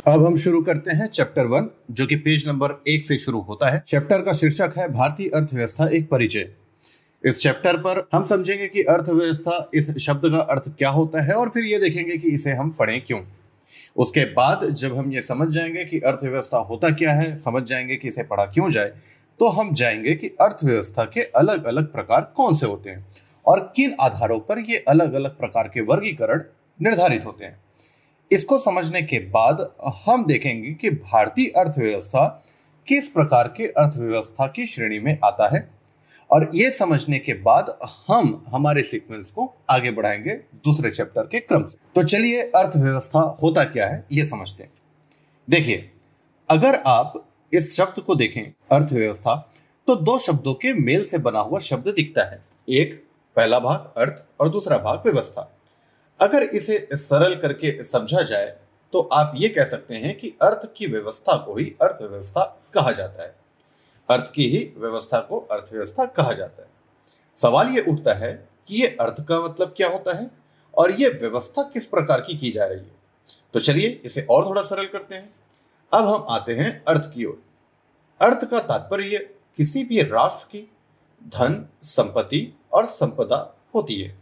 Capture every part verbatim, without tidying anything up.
अब हम शुरू करते हैं चैप्टर वन, जो कि पेज नंबर एक से शुरू होता है। चैप्टर का शीर्षक है भारतीय अर्थव्यवस्था एक परिचय। इस चैप्टर पर हम समझेंगे कि अर्थव्यवस्था इस शब्द का अर्थ क्या होता है और फिर ये देखेंगे कि इसे हम पढ़ें क्यों। उसके बाद जब हम ये समझ जाएंगे कि अर्थव्यवस्था होता क्या है, समझ जाएंगे कि इसे पढ़ा क्यों जाए, तो हम जाएंगे कि अर्थव्यवस्था के अलग अलग प्रकार कौन से होते हैं और किन आधारों पर ये अलग अलग प्रकार के वर्गीकरण निर्धारित होते हैं। इसको समझने के बाद हम देखेंगे कि भारतीय अर्थव्यवस्था किस प्रकार के अर्थव्यवस्था की श्रेणी में आता है और ये समझने के बाद हम हमारे सीक्वेंस को आगे बढ़ाएंगे दूसरे चैप्टर के क्रम से। तो चलिए अर्थव्यवस्था होता क्या है ये समझते हैं। देखिए, अगर आप इस शब्द को देखें अर्थव्यवस्था, तो दो शब्दों के मेल से बना हुआ शब्द दिखता है। एक पहला भाग अर्थ और दूसरा भाग व्यवस्था। अगर इसे सरल करके समझा जाए तो आप ये कह सकते हैं कि अर्थ की व्यवस्था को ही अर्थव्यवस्था कहा जाता है। अर्थ की ही व्यवस्था को अर्थव्यवस्था कहा जाता है। सवाल ये उठता है कि ये अर्थ का मतलब क्या होता है और ये व्यवस्था किस प्रकार की की जा रही है। तो चलिए इसे और थोड़ा सरल करते हैं। अब हम आते हैं अर्थ की ओर। अर्थ का तात्पर्य किसी भी राष्ट्र की धन, संपत्ति और संपदा होती है।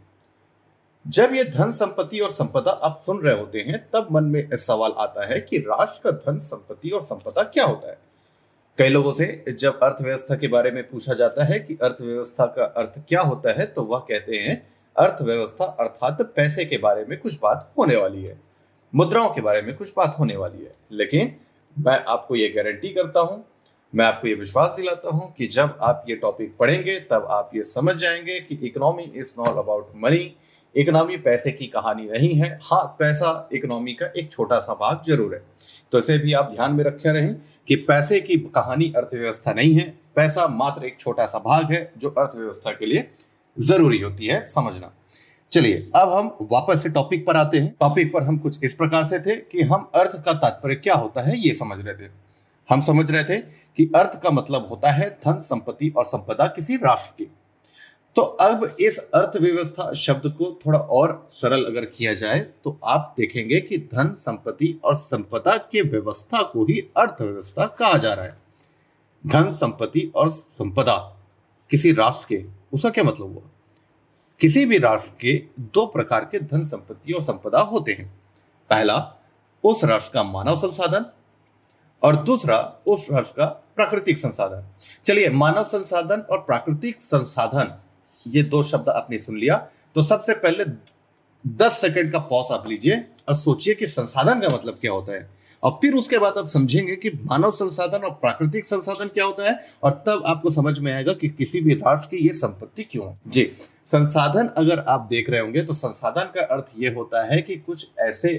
जब ये धन, संपत्ति और संपदा आप सुन रहे होते हैं तब मन में सवाल आता है कि राष्ट्र का धन, संपत्ति और संपदा क्या होता है। कई लोगों से जब अर्थव्यवस्था के बारे में पूछा जाता है कि अर्थव्यवस्था का अर्थ क्या होता है, तो वह कहते हैं अर्थव्यवस्था अर्थात पैसे के बारे में कुछ बात होने वाली है, मुद्राओं के बारे में कुछ बात होने वाली है। लेकिन मैं आपको ये गारंटी करता हूं, मैं आपको ये विश्वास दिलाता हूं कि जब आप ये टॉपिक पढ़ेंगे तब आप ये समझ जाएंगे कि economy is not about money. Economy पैसे की कहानी नहीं है। हाँ, पैसा इकोनॉमी का एक छोटा सा भाग जरूर है। तो इसे भी आप ध्यान में रखे रहें कि पैसे की कहानी अर्थव्यवस्था नहीं है। पैसा मात्र एक छोटा सा भाग है जो अर्थव्यवस्था के लिए जरूरी होती है समझना। चलिए अब हम वापस से टॉपिक पर आते हैं। टॉपिक पर हम कुछ इस प्रकार से थे कि हम अर्थ का तात्पर्य क्या होता है ये समझ रहे थे। हम समझ रहे थे कि अर्थ का मतलब होता है धन, संपत्ति और संपदा किसी राष्ट्र की। तो अब इस अर्थव्यवस्था शब्द को थोड़ा और सरल अगर किया जाए तो आप देखेंगे कि धन, संपत्ति और संपदा के व्यवस्था को ही अर्थव्यवस्था कहा जा रहा है। धन, संपत्ति और संपदा किसी राष्ट्र के, उसका क्या मतलब हुआ? किसी भी राष्ट्र के दो प्रकार के धन, संपत्ति और संपदा होते हैं। पहला उस राष्ट्र का मानव संसाधन और दूसरा उस राष्ट्र का प्राकृतिक संसाधन। चलिए, मानव संसाधन और प्राकृतिक संसाधन ये दो शब्द आपने सुन लिया तो सबसे पहले दस सेकंड का पॉज आप लीजिए और सोचिए कि संसाधन का मतलब क्या होता है, और फिर उसके बाद आप समझेंगे कि मानव संसाधन और प्राकृतिक संसाधन क्या होता है, और तब आपको समझ में आएगा कि किसी भी राष्ट्र की ये संपत्ति क्यों है। जी, संसाधन अगर आप देख रहे होंगे तो संसाधन का अर्थ ये होता है कि कुछ ऐसे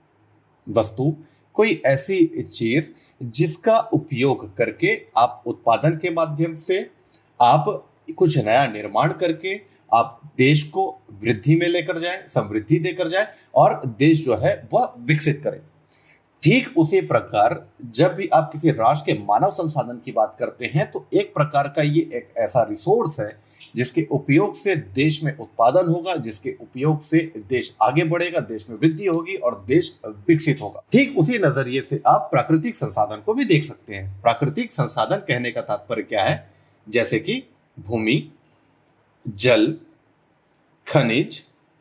वस्तु, कोई ऐसी चीज जिसका उपयोग करके आप उत्पादन के माध्यम से आप कुछ नया निर्माण करके आप देश को वृद्धि में लेकर जाएं, समृद्धि देकर जाएं और देश जो है वह विकसित करें। ठीक उसी प्रकार जब भी आप किसी राष्ट्र के मानव संसाधन की बात करते हैं तो एक प्रकार का ये एक ऐसा रिसोर्स है जिसके उपयोग से देश में उत्पादन होगा, जिसके उपयोग से देश आगे बढ़ेगा, देश में वृद्धि होगी और देश विकसित होगा। ठीक उसी नजरिए से आप प्राकृतिक संसाधन को भी देख सकते हैं। प्राकृतिक संसाधन कहने का तात्पर्य क्या है? जैसे कि भूमि, जल, खनिज,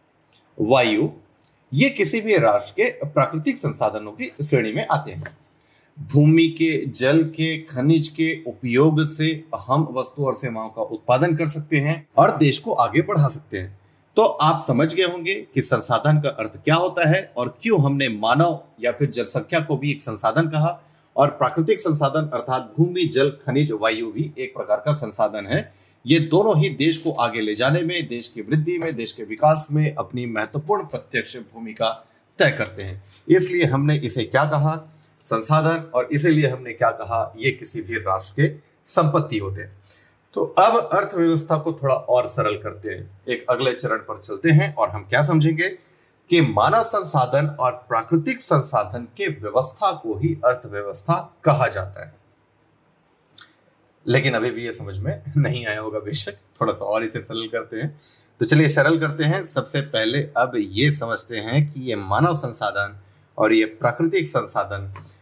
वायु, ये किसी भी राष्ट्र के प्राकृतिक संसाधनों की श्रेणी में आते हैं। भूमि के, जल के, खनिज के उपयोग से हम वस्तु और सेवाओं का उत्पादन कर सकते हैं और देश को आगे बढ़ा सकते हैं। तो आप समझ गए होंगे कि संसाधन का अर्थ क्या होता है और क्यों हमने मानव या फिर जनसंख्या को भी एक संसाधन कहा, और प्राकृतिक संसाधन अर्थात भूमि, जल, खनिज, वायु भी एक प्रकार का संसाधन है। ये दोनों ही देश को आगे ले जाने में, देश की वृद्धि में, देश के विकास में अपनी महत्वपूर्ण प्रत्यक्ष भूमिका तय करते हैं। इसलिए हमने इसे क्या कहा? संसाधन। और इसीलिए हमने क्या कहा? ये किसी भी राष्ट्र के संपत्ति होते हैं। तो अब अर्थव्यवस्था को थोड़ा और सरल करते हैं, एक अगले चरण पर चलते हैं और हम क्या समझेंगे कि मानव संसाधन और प्राकृतिक संसाधन के व्यवस्था को ही अर्थव्यवस्था कहा जाता है। लेकिन अभी भी ये समझ में नहीं आया होगा बेशक, थोड़ा सा और इसे सरल करते हैं। तो चलिए सरल करते हैं। सबसे पहले अब ये समझते हैं कि ये मानव संसाधन और ये प्राकृतिक संसाधन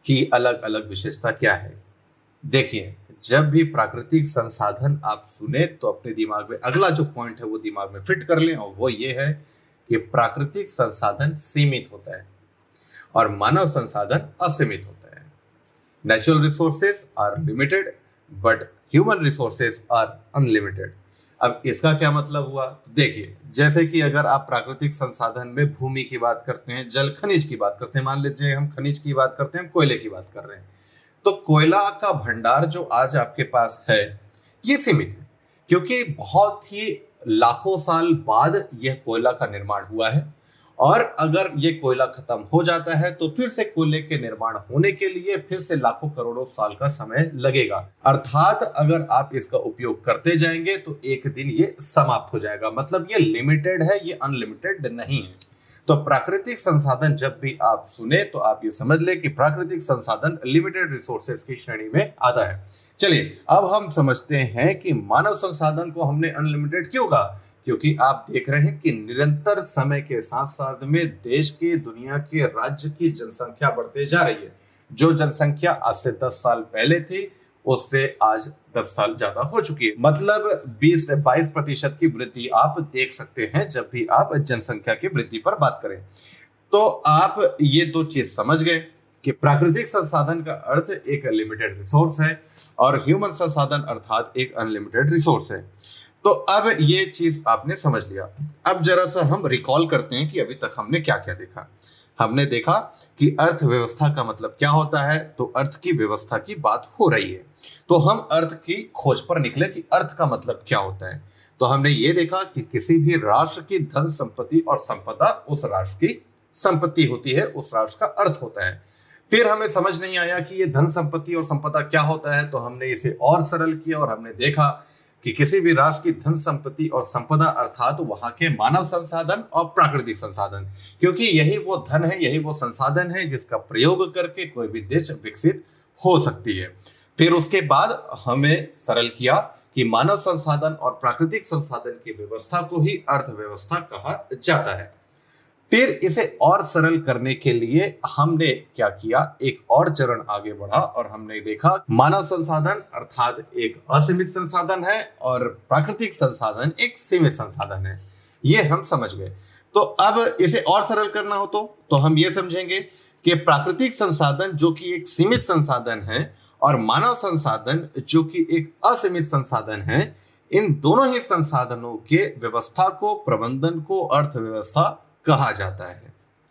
की अलग अलग विशेषता क्या है। देखिए, जब भी प्राकृतिक संसाधन आप सुने तो अपने दिमाग में अगला जो पॉइंट है वो दिमाग में फिट कर लें, और वो ये है कि प्राकृतिक संसाधन सीमित होता है और मानव संसाधन असीमित होता है। Natural resources are limited but human resources are unlimited. अब इसका क्या मतलब हुआ? देखिए, जैसे कि अगर आप प्राकृतिक संसाधन में भूमि की बात करते हैं, जल खनिज की बात करते हैं, मान लीजिए हम खनिज की बात करते हैं, कोयले की बात कर रहे हैं, तो कोयला का भंडार जो आज आपके पास है ये सीमित है, क्योंकि बहुत ही लाखों साल बाद यह कोयला का निर्माण हुआ है, और अगर ये कोयला खत्म हो जाता है तो फिर से कोयले के निर्माण होने के लिए फिर से लाखों करोड़ों साल का समय लगेगा। अर्थात अगर आप इसका उपयोग करते जाएंगे तो एक दिन ये समाप्त हो जाएगा। मतलब ये लिमिटेड है, ये अनलिमिटेड नहीं है। तो प्राकृतिक संसाधन जब भी आप सुने तो आप ये समझ ले कि प्राकृतिक संसाधन लिमिटेड रिसोर्सेज की श्रेणी में आता है। चलिए, अब हम समझते हैं कि मानव संसाधन को हमने अनलिमिटेड क्यों कहा, क्योंकि आप देख रहे हैं कि निरंतर समय के साथ साथ में देश की, दुनिया के, राज्य की जनसंख्या बढ़ते जा रही है। जो जनसंख्या आज से दस साल पहले थी उससे आज दस साल ज्यादा हो चुकी है। मतलब बीस से बाईस प्रतिशत की वृद्धि आप देख सकते हैं जब भी आप जनसंख्या की वृद्धि पर बात करें। तो आप ये दो चीज समझ गए कि प्राकृतिक संसाधन का अर्थ एक लिमिटेड रिसोर्स है और ह्यूमन संसाधन अर्थात एक अनलिमिटेड रिसोर्स है। तो अब ये चीज आपने समझ लिया। अब जरा सा हम रिकॉल करते हैं कि अभी तक हमने क्या क्या देखा। हमने देखा कि अर्थव्यवस्था का मतलब क्या होता है, तो अर्थ की व्यवस्था की बात हो रही है। तो हम अर्थ की खोज पर निकले कि अर्थ का मतलब क्या होता है। तो हमने ये देखा कि किसी भी राष्ट्र की धन संपत्ति और संपदा उस राष्ट्र की संपत्ति होती है, उस राष्ट्र का अर्थ होता है। फिर हमें समझ नहीं आया कि ये धन संपत्ति और संपदा क्या होता है, तो हमने इसे और सरल किया और हमने देखा कि किसी भी राष्ट्र की धन संपत्ति और संपदा अर्थात तो वहां के मानव संसाधन और प्राकृतिक संसाधन, क्योंकि यही वो धन है, यही वो संसाधन है जिसका प्रयोग करके कोई भी देश विकसित हो सकती है। फिर उसके बाद हमें सरल किया कि मानव संसाधन और प्राकृतिक संसाधन की व्यवस्था को ही अर्थव्यवस्था कहा जाता है। फिर इसे और सरल करने के लिए हमने क्या किया, एक और चरण आगे बढ़ा और हमने देखा मानव संसाधन अर्थात एक असीमित संसाधन है और प्राकृतिक संसाधन एक सीमित संसाधन है। ये हम समझ गए। तो अब इसे और सरल करना हो तो तो हम ये समझेंगे कि प्राकृतिक संसाधन जो कि एक सीमित संसाधन है और मानव संसाधन जो कि एक असीमित संसाधन है, इन दोनों ही संसाधनों के व्यवस्था को, प्रबंधन को अर्थव्यवस्था कहा जाता है।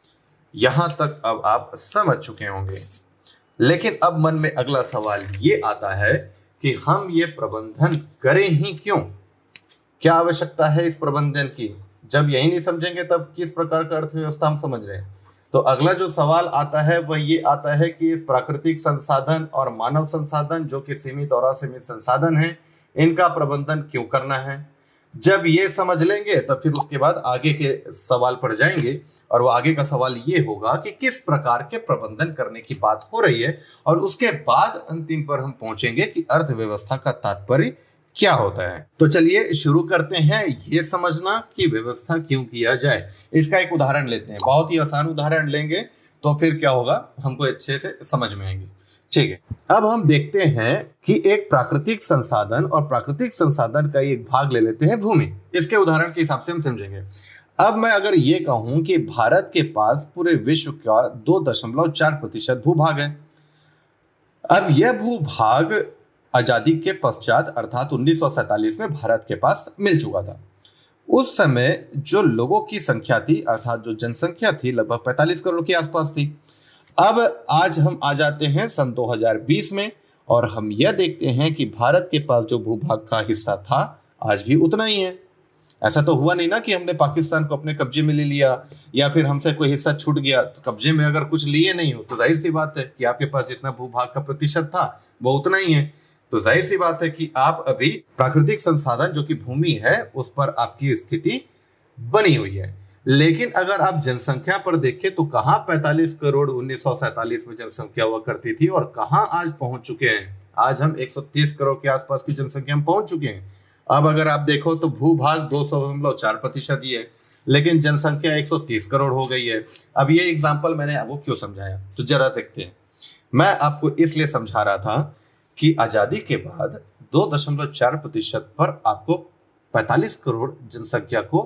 यहां तक अब आप समझ चुके होंगे। लेकिन अब मन में अगला सवाल ये आता है कि हम ये प्रबंधन करें ही क्यों? क्या आवश्यकता है इस प्रबंधन की? जब यही नहीं समझेंगे तब किस प्रकार का अर्थव्यवस्था हम समझ रहे हैं? तो अगला जो सवाल आता है वह ये आता है कि इस प्राकृतिक संसाधन और मानव संसाधन जो कि सीमित और असीमित संसाधन है, इनका प्रबंधन क्यों करना है? जब ये समझ लेंगे तब फिर उसके बाद आगे के सवाल पड़ जाएंगे और वो आगे का सवाल ये होगा कि किस प्रकार के प्रबंधन करने की बात हो रही है, और उसके बाद अंतिम पर हम पहुंचेंगे कि अर्थव्यवस्था का तात्पर्य क्या होता है। तो चलिए शुरू करते हैं ये समझना कि व्यवस्था क्यों किया जाए। इसका एक उदाहरण लेते हैं, बहुत ही आसान उदाहरण लेंगे तो फिर क्या होगा हमको अच्छे से समझ में आएंगे। ठीक है, अब हम देखते हैं कि एक प्राकृतिक संसाधन और प्राकृतिक संसाधन का एक भाग ले लेते हैं भूमि। इसके उदाहरण के हिसाब से हम समझेंगे। अब मैं अगर ये कहूं कि भारत के पास पूरे विश्व का दो दशमलव चार प्रतिशत भूभाग है। अब यह भूभाग आजादी के पश्चात अर्थात उन्नीस सौ सैतालीस में भारत के पास मिल चुका था। उस समय जो लोगों की संख्या थी अर्थात जो जनसंख्या थी लगभग पैंतालीस करोड़ के आसपास थी। अब आज हम आ जाते हैं सन दो हज़ार बीस में और हम यह देखते हैं कि भारत के पास जो भूभाग का हिस्सा था आज भी उतना ही है। ऐसा तो हुआ नहीं ना कि हमने पाकिस्तान को अपने कब्जे में ले लिया या फिर हमसे कोई हिस्सा छूट गया। तो कब्जे में अगर कुछ लिए नहीं हो तो जाहिर सी बात है कि आपके पास जितना भूभाग का प्रतिशत था वो उतना ही है। तो जाहिर सी बात है कि आप अभी प्राकृतिक संसाधन जो कि भूमि है उस पर आपकी स्थिति बनी हुई है। लेकिन अगर आप जनसंख्या पर देखें तो कहाँ पैंतालीस करोड़ उन्नीस सौ सैतालीस में जनसंख्या हुआ करती थी और कहाँ आज पहुंच चुके हैं। आज हम एक सौ तीस करोड़ के आसपास की जनसंख्या में पहुंच चुके हैं। अब अगर आप देखो तो भूभाग दो दशमलव चार प्रतिशत ही है लेकिन जनसंख्या एक सौ तीस करोड़ हो गई है। अब ये एग्जाम्पल मैंने आपको क्यों समझाया तो जरा देखते हैं। मैं आपको इसलिए समझा रहा था कि आजादी के बाद दो दशमलव चार प्रतिशत पर आपको पैंतालीस करोड़ जनसंख्या को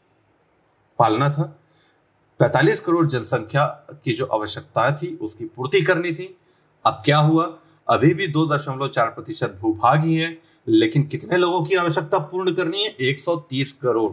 पालना था। पैंतालीस करोड़ जनसंख्या की जो आवश्यकता थी उसकी पूर्ति करनी थी। अब क्या हुआ, अभी भी दो दशमलव चार प्रतिशत भूभाग ही है, लेकिन कितने लोगों की आवश्यकता पूर्ण करनी है? एक सौ तीस करोड़।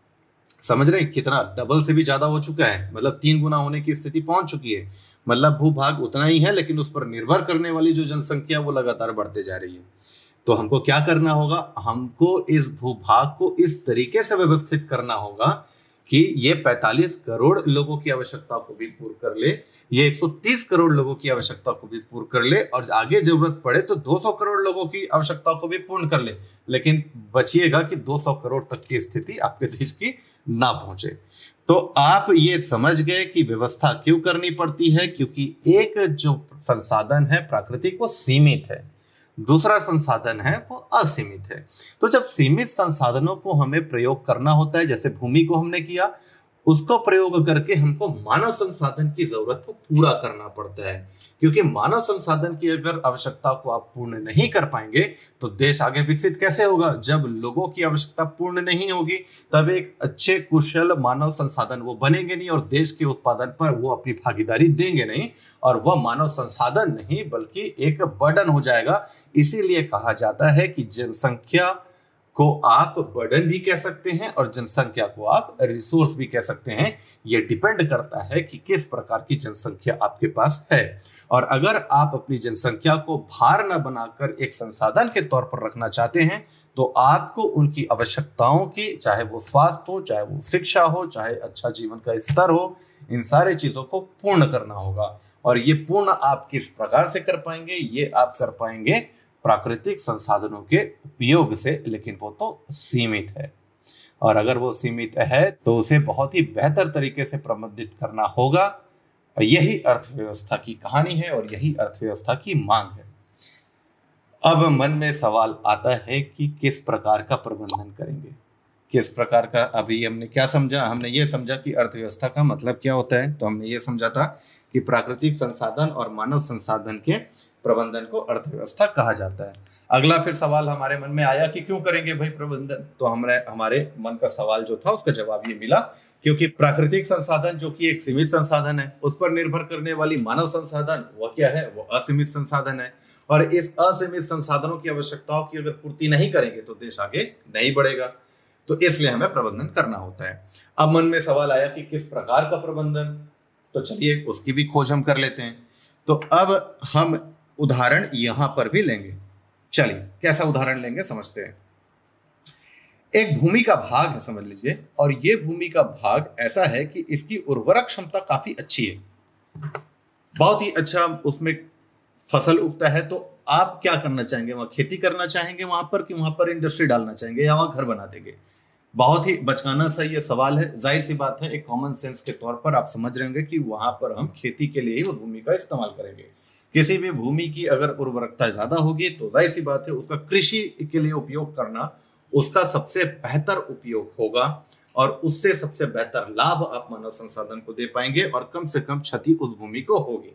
समझ रहे हैं कितना? डबल से भी ज्यादा हो चुका है, मतलब तीन गुना होने की स्थिति पहुंच चुकी है। मतलब भूभाग उतना ही है, लेकिन उस पर निर्भर करने वाली जो जनसंख्या वो लगातार बढ़ते जा रही है। तो हमको क्या करना होगा? हमको इस भूभाग को इस तरीके से व्यवस्थित करना होगा कि ये पैंतालीस करोड़ लोगों की आवश्यकता को भी पूर्ण कर ले, ये एक सौ तीस करोड़ लोगों की आवश्यकता को भी पूर्ण कर ले, और आगे जरूरत पड़े तो दो सौ करोड़ लोगों की आवश्यकता को भी पूर्ण कर ले। लेकिन बचिएगा कि दो सौ करोड़ तक की स्थिति आपके देश की ना पहुंचे। तो आप ये समझ गए कि व्यवस्था क्यों करनी पड़ती है, क्योंकि एक जो संसाधन है प्राकृतिक वो सीमित है, दूसरा संसाधन है वो असीमित है। तो जब सीमित संसाधनों को हमें प्रयोग करना होता है, जैसे भूमि को हमने किया, उसको प्रयोग करके हमको मानव संसाधन की जरूरत को पूरा करना पड़ता है। क्योंकि मानव संसाधन की अगर आवश्यकता को आप पूर्ण नहीं कर पाएंगे तो देश आगे विकसित कैसे होगा? जब लोगों की आवश्यकता पूर्ण नहीं होगी तब एक अच्छे कुशल मानव संसाधन वो बनेंगे नहीं, और देश के उत्पादन पर वो अपनी भागीदारी देंगे नहीं, और वह मानव संसाधन नहीं बल्कि एक बर्डन हो जाएगा। इसीलिए कहा जाता है कि जनसंख्या को आप बर्डन भी कह सकते हैं और जनसंख्या को आप रिसोर्स भी कह सकते हैं। यह डिपेंड करता है कि किस प्रकार की जनसंख्या आपके पास है। और अगर आप अपनी जनसंख्या को भार न बनाकर एक संसाधन के तौर पर रखना चाहते हैं तो आपको उनकी आवश्यकताओं की, चाहे वो स्वास्थ्य हो, चाहे वो शिक्षा हो, चाहे अच्छा जीवन का स्तर हो, इन सारे चीजों को पूर्ण करना होगा। और ये पूर्ण आप किस प्रकार से कर पाएंगे? ये आप कर पाएंगे प्राकृतिक संसाधनों के उपयोग से, लेकिन वो तो सीमित है। और अगर वो सीमित है तो उसे बहुत ही बेहतर तरीके से प्रबंधित करना होगा। यही अर्थव्यवस्था की कहानी है और यही अर्थव्यवस्था की मांग है। अब मन में सवाल आता है कि किस प्रकार का प्रबंधन करेंगे, किस प्रकार का। अभी हमने क्या समझा? हमने ये समझा कि अर्थव्यवस्था का मतलब क्या होता है। तो हमने ये समझा था कि प्राकृतिक संसाधन और मानव संसाधन के प्रबंधन को अर्थव्यवस्था कहा जाता है। अगला फिर सवाल हमारे मन में आया कि क्यों करेंगे भाई प्रबंधन? तो हमारे हमारे मन का सवाल जो था उसका जवाब ये मिला, क्योंकि प्राकृतिक संसाधन जो कि एक सीमित संसाधन है, उस पर निर्भर करने वाली मानव संसाधन वह क्या है? वो असीमित संसाधन है। और इस असीमित संसाधनों की आवश्यकताओं की अगर पूर्ति नहीं करेंगे तो देश आगे नहीं बढ़ेगा। तो इसलिए हमें प्रबंधन करना होता है। अब मन में सवाल आया कि किस प्रकार का प्रबंधन, तो चलिए उसकी भी खोज हम कर लेते हैं। तो अब हम उदाहरण यहां पर भी लेंगे। चलिए कैसा उदाहरण लेंगे समझते हैं। एक भूमि का भाग है समझ लीजिए, और ये भूमि का भाग ऐसा है कि इसकी उर्वरक क्षमता काफी अच्छी है, बहुत ही अच्छा उसमें फसल उगता है। तो आप क्या करना चाहेंगे? वहां खेती करना चाहेंगे वहां पर, कि वहां पर इंडस्ट्री डालना चाहेंगे या वहां घर बना देंगे? बहुत ही बचकाना सा ये सवाल है। जाहिर सी बात है, एक कॉमन सेंस के तौर पर आप समझ रहे होंगे कि वहां पर हम खेती के लिए ही उस भूमि का इस्तेमाल करेंगे। किसी भी भूमि की अगर उर्वरकता ज्यादा होगी तो जाहिर सी बात है उसका कृषि के लिए उपयोग करना उसका सबसे बेहतर उपयोग होगा, और उससे सबसे बेहतर लाभ आप मानव संसाधन को दे पाएंगे और कम से कम क्षति उस भूमि को होगी।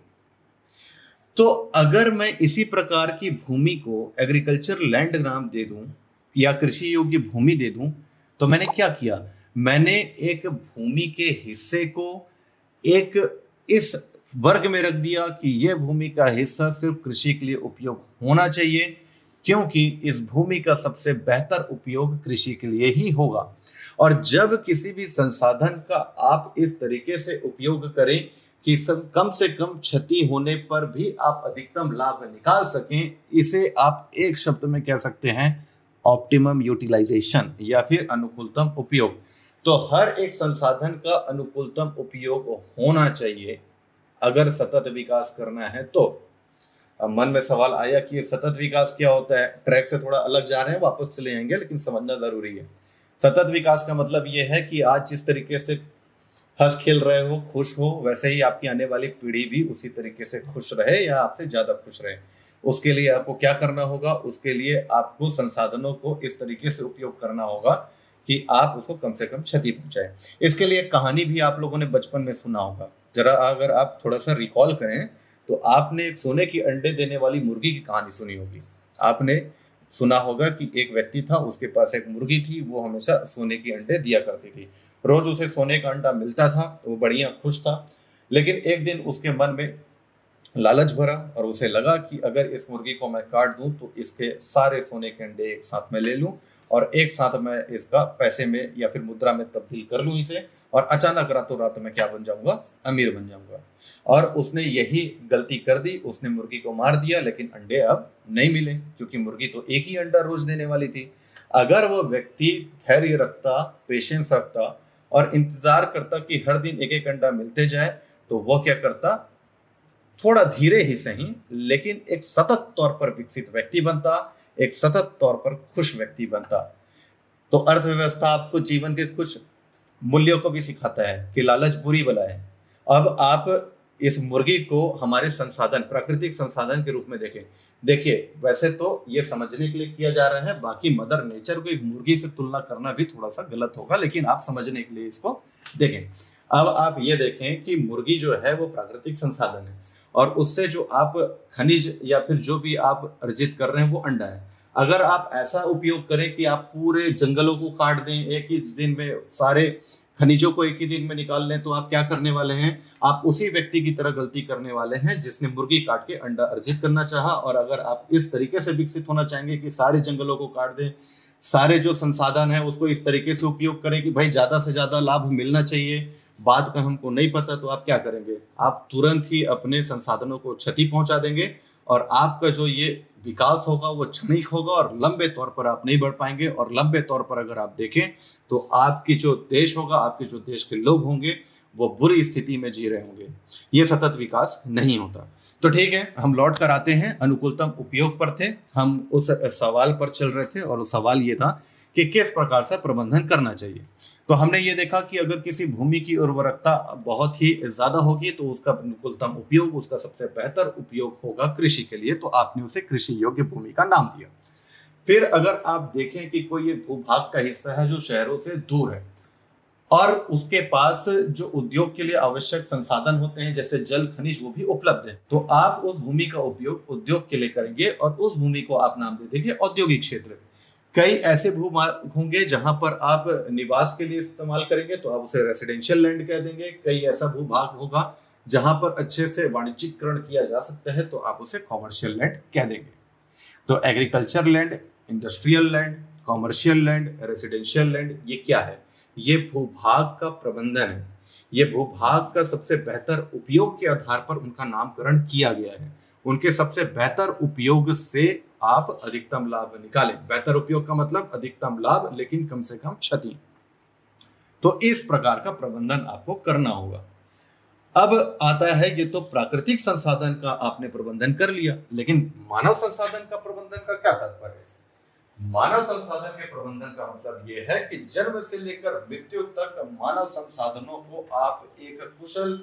तो अगर मैं इसी प्रकार की भूमि को एग्रीकल्चर लैंड नाम दे दूं या कृषि योग्य भूमि दे दूं, तो मैंने क्या किया? मैंने एक भूमि के हिस्से को एक इस वर्ग में रख दिया कि यह भूमि का हिस्सा सिर्फ कृषि के लिए उपयोग होना चाहिए, क्योंकि इस भूमि का सबसे बेहतर उपयोग कृषि के लिए ही होगा। और जब किसी भी संसाधन का आप इस तरीके से उपयोग करें कि कम से कम क्षति होने पर भी आप अधिकतम लाभ निकाल सकें, इसे आप एक शब्द में कह सकते हैं ऑप्टिमम यूटिलाइजेशन या फिर अनुकूलतम उपयोग। तो हर एक संसाधन का अनुकूलतम उपयोग होना चाहिए अगर सतत विकास करना है। तो मन में सवाल आया कि ये सतत विकास क्या होता है? ट्रैक से थोड़ा अलग जा रहे हैं, वापस चले जाएंगे, लेकिन समझना जरूरी है। सतत विकास का मतलब ये है कि आज जिस तरीके से हंस खेल रहे हो, खुश हो, वैसे ही आपकी आने वाली पीढ़ी भी उसी तरीके से खुश रहे या आपसे ज्यादा खुश रहे। उसके लिए आपको क्या करना होगा? उसके लिए आपको संसाधनों को इस तरीके से उपयोग करना होगा कि आप उसको कम से कम क्षति पहुंचाए। इसके लिए कहानी भी आप लोगों ने बचपन में सुना होगा। जरा अगर आप थोड़ा सा रिकॉल करें तो आपने एक सोने की अंडे देने वाली मुर्गी की कहानी सुनी होगी। आपने सुना होगा कि एक व्यक्ति था, उसके पास एक मुर्गी थी, वो हमेशा सोने की अंडे दिया करती थी। रोज उसे सोने का अंडा मिलता था, वो बढ़िया खुश था। लेकिन एक दिन उसके मन में लालच भरा और उसे लगा कि अगर इस मुर्गी को मैं काट दूं तो इसके सारे सोने के अंडे एक साथ में ले लूं और एक साथ मैं इसका पैसे में या फिर मुद्रा में तब्दील कर लूं इसे, और अचानक रातों रात में क्या बन जाऊंगा, अमीर बन जाऊंगा। और उसने यही गलती कर दी, उसने मुर्गी को मार दिया, लेकिन अंडे अब नहीं मिले क्योंकि मुर्गी तो एक ही अंडा रोज देने वाली थी। अगर वो व्यक्ति धैर्य रखता, पेशेंस रखता और इंतजार करता कि हर दिन एक एक अंडा मिलते जाए, तो वो क्या करता, थोड़ा धीरे ही सही लेकिन एक सतत तौर पर विकसित व्यक्ति बनता, एक सतत तौर पर खुश व्यक्ति बनता। तो अर्थव्यवस्था आपको जीवन के कुछ मूल्यों को भी सिखाता है कि लालच बुरी बला है। अब आप इस मुर्गी को हमारे संसाधन, प्राकृतिक संसाधन के रूप में देखें। देखिए, वैसे तो ये समझने के लिए किया जा रहा है, बाकी मदर नेचर को एक मुर्गी से तुलना करना भी थोड़ा सा गलत होगा, लेकिन आप समझने के लिए इसको देखें। अब आप ये देखें कि मुर्गी जो है वो प्राकृतिक संसाधन है और उससे जो आप खनिज या फिर जो भी आप अर्जित कर रहे हैं वो अंडा है। अगर आप ऐसा उपयोग करें कि आप पूरे जंगलों को काट दें, एक ही दिन में सारे खनिजों को एक ही दिन में निकाल लें, तो आप क्या करने वाले हैं, आप उसी व्यक्ति की तरह गलती करने वाले हैं जिसने मुर्गी काट के अंडा अर्जित करना चाहा। और अगर आप इस तरीके से विकसित होना चाहेंगे कि सारे जंगलों को काट दें, सारे जो संसाधन है उसको इस तरीके से उपयोग करें कि भाई ज्यादा से ज्यादा लाभ मिलना चाहिए, बात का हमको नहीं पता, तो आप क्या करेंगे, आप तुरंत ही अपने संसाधनों को क्षति पहुंचा देंगे और आपका जो ये विकास होगा वो क्षणिक होगा और लंबे तौर पर आप नहीं बढ़ पाएंगे। और लंबे तौर पर अगर आप देखें तो आपकी जो देश होगा, आपके जो देश के लोग होंगे वो बुरी स्थिति में जी रहे होंगे। ये सतत विकास नहीं होता। तो ठीक है, हम लौट कर आते हैं, अनुकूलतम उपयोग पर थे हम, उस सवाल पर चल रहे थे और सवाल ये था कि किस प्रकार से प्रबंधन करना चाहिए। तो हमने ये देखा कि अगर किसी भूमि की उर्वरकता बहुत ही ज्यादा होगी तो उसका अनुकूलतम उपयोग, उसका सबसे बेहतर उपयोग होगा कृषि के लिए, तो आपने उसे कृषि योग्य भूमि का नाम दिया। फिर अगर आप देखें कि कोई ये भूभाग का हिस्सा है जो शहरों से दूर है और उसके पास जो उद्योग के लिए आवश्यक संसाधन होते हैं जैसे जल, खनिज, वो भी उपलब्ध है, तो आप उस भूमि का उपयोग उद्योग के लिए करेंगे और उस भूमि को आप नाम दे देंगे औद्योगिक क्षेत्र। कई ऐसे भूभाग होंगे जहां पर आप निवास के लिए इस्तेमाल करेंगे तो आप उसे रेसिडेंशियल लैंड कह देंगे। कई ऐसा भूभाग होगा जहां पर अच्छे से वाणिज्यिकरण किया जा सकता है तो आप उसे कॉमर्शियल लैंड कह देंगे। तो agriculture land, industrial land, commercial land, residential land, ये क्या है, ये भूभाग का प्रबंधन है। ये भूभाग का सबसे बेहतर उपयोग के आधार पर उनका नामकरण किया गया है। उनके सबसे बेहतर उपयोग से आप अधिकतम लाभ निकालें। बेहतर उपयोग का मतलब अधिकतम लाभ लेकिन कम से कम क्षति। तो इस प्रकार का प्रबंधन आपको करना होगा। अब आता है, ये तो प्राकृतिक संसाधन का आपने प्रबंधन कर लिया, लेकिन मानव संसाधन का प्रबंधन का क्या तात्पर्य है? मानव संसाधन के प्रबंधन का मतलब यह है कि जन्म से लेकर मृत्यु तक मानव संसाधनों को आप एक कुशल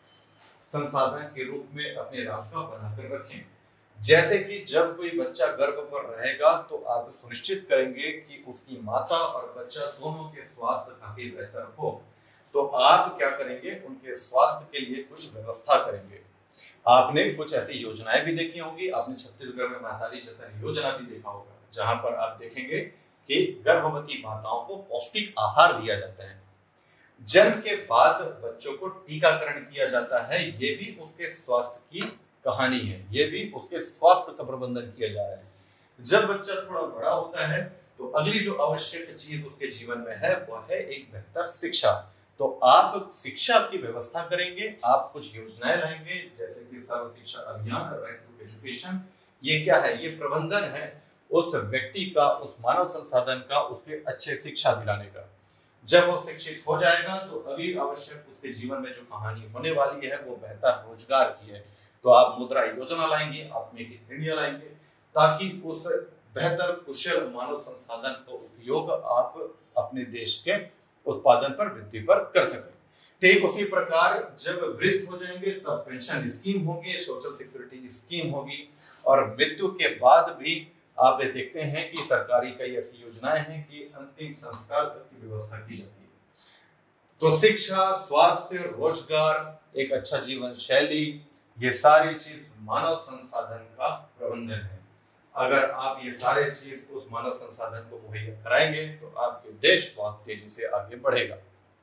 संसाधन के रूप में अपने रास्ता बनाकर रखें। जैसे कि जब कोई बच्चा गर्भ पर रहेगा तो आप सुनिश्चित करेंगे कि उसकी माता और बच्चा दोनों के स्वास्थ्य काफी बेहतर हो, तो आप क्या करेंगे, उनके स्वास्थ्य के लिए कुछ व्यवस्था करेंगे। आपने कुछ ऐसी योजनाएं भी देखी होंगी, आपने छत्तीसगढ़ में महतारी जतन योजना भी देखा होगा, जहां पर आप देखेंगे कि गर्भवती माताओं को पौष्टिक आहार दिया जाता है। जन्म के बाद बच्चों को टीकाकरण किया जाता है, ये भी उसके स्वास्थ्य की कहानी है, ये भी उसके स्वास्थ्य का प्रबंधन किया जा रहा है। जब बच्चा थोड़ा बड़ा होता है तो अगली जो आवश्यक चीज उसके जीवन में है वह है एक बेहतर शिक्षा। तो आप शिक्षा की व्यवस्था करेंगे, आप कुछ योजनाएं लाएंगे जैसे कि सर्व शिक्षा अभियान, राइट टू एजुकेशन। ये क्या है, ये प्रबंधन है उस व्यक्ति का, उस मानव संसाधन का, उसके अच्छे शिक्षा दिलाने का। जब वो शिक्षित हो जाएगा तो अगली आवश्यक उसके जीवन में जो कहानी होने वाली है वो बेहतर रोजगार की है। तो आप मुद्रा योजना लाएंगे, आप मेक इन इंडिया लाएंगे, ताकि उस बेहतर कुशल मानव संसाधन का उपयोग आप अपने देश के उत्पादन पर, वृद्धि पर कर सकें। ठीक उसी प्रकार जब वृद्ध हो जाएंगे तब पेंशन स्कीम होगी, सोशल सिक्योरिटी स्कीम होगी, और मृत्यु के बाद भी आप देखते हैं कि सरकारी कई ऐसी योजनाएं हैं कि अंतिम संस्कार तक की व्यवस्था की जाती है। तो शिक्षा, स्वास्थ्य, रोजगार, एक अच्छा जीवन शैली, ये सारी चीज मानव संसाधन का प्रबंधन है। अगर आप ये सारे चीज उस मानव संसाधन को मुहैया कराएंगे तो आपके देश बहुत तेजी से आगे बढ़ेगा।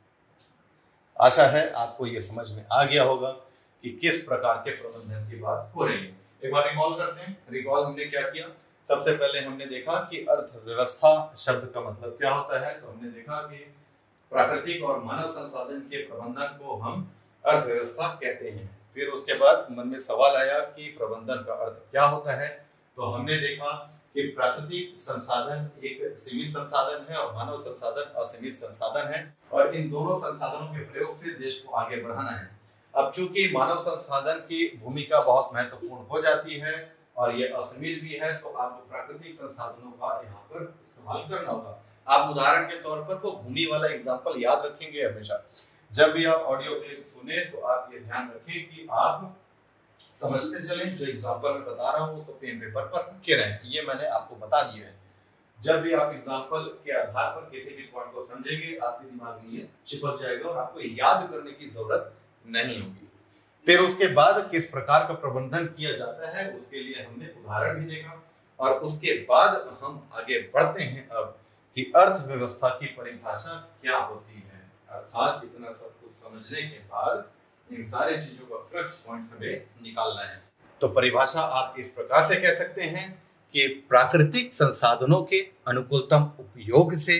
आशा है आपको ये समझ में आ गया होगा कि किस प्रकार के प्रबंधन की बात हो रही है। एक बार रिकॉल करते हैं। रिकॉल हमने क्या किया, सबसे पहले हमने देखा कि अर्थव्यवस्था शब्द का मतलब क्या होता है। तो हमने देखा कि प्राकृतिक और मानव संसाधन के प्रबंधन को हम अर्थव्यवस्था कहते हैं। फिर उसके बाद मन में सवाल आया कि प्रबंधन का अर्थ क्या होता है। तो हमने देखा कि प्राकृतिक संसाधन एक सीमित संसाधन है और मानव संसाधन असीमित संसाधन है, और इन दोनों संसाधनों के प्रयोग से देश को आगे बढ़ाना है। अब चूंकि मानव संसाधन की भूमिका बहुत महत्वपूर्ण हो जाती है और ये असीमित भी है, तो आपको प्राकृतिक संसाधनों का यहाँ पर इस्तेमाल करना होगा। आप उदाहरण के तौर पर वो भूमि वाला एग्जाम्पल याद रखेंगे हमेशा। जब भी आप ऑडियो क्लिप सुने तो आप ये ध्यान रखें कि आप समझते चलें, जो एग्जाम्पल मैं बता रहा हूँ उसको पेन पेपर पर लिखे रहें। ये मैंने आपको बता दिया है। जब भी आप एग्जाम्पल के आधार पर किसी भी पॉइंट को समझेंगे, आपके दिमाग में ये चिपक जाएगा और आपको याद करने की जरूरत नहीं होगी। फिर उसके बाद किस प्रकार का प्रबंधन किया जाता है उसके लिए हमने उदाहरण भी देखा, और उसके बाद हम आगे बढ़ते हैं अब कि अर्थव्यवस्था की परिभाषा क्या होती है। अर्थात इतना सब कुछ समझने के बाद इन सारे चीजों का क्रक्स पॉइंट हमें निकालना है। तो परिभाषा आप इस प्रकार से कह सकते हैं कि प्राकृतिक संसाधनों के अनुकूलतम उपयोग से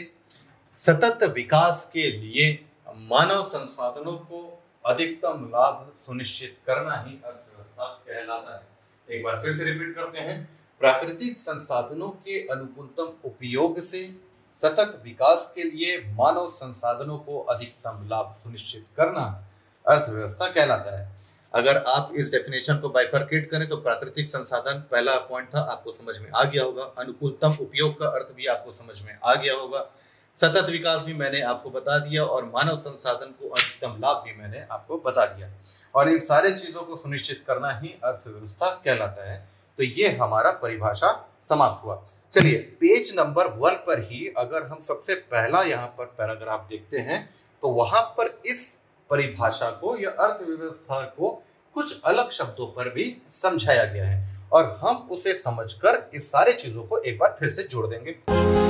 सतत विकास के लिए मानव संसाधनों को अधिकतम लाभ सुनिश्चित करना ही अर्थव्यवस्था कहलाता है। एक बार फिर से रिपीट करते हैं। प्राकृतिक संसाधनों के अनुकूलतम उपयोग से सतत विकास के लिए मानव संसाधनों को अधिकतम लाभ सुनिश्चित करना अर्थव्यवस्था कहलाता है। अगर आप इस डेफिनेशन को बाइफरकेट करें तो प्राकृतिक संसाधन पहला पॉइंट था, आपको समझ में आ गया होगा। अनुकूलतम उपयोग का अर्थ भी आपको समझ में आ गया होगा। सतत विकास भी मैंने आपको बता दिया, और मानव संसाधन को अधिकतम लाभ भी मैंने आपको बता दिया। और इन सारे चीजों को सुनिश्चित करना ही अर्थव्यवस्था कहलाता है। तो ये हमारा परिभाषा समाप्त हुआ। चलिए पेज नंबर वन पर ही अगर हम सबसे पहला यहाँ पर पैराग्राफ देखते हैं तो वहां पर इस परिभाषा को या अर्थव्यवस्था को कुछ अलग शब्दों पर भी समझाया गया है, और हम उसे समझकर इस सारे चीजों को एक बार फिर से जोड़ देंगे।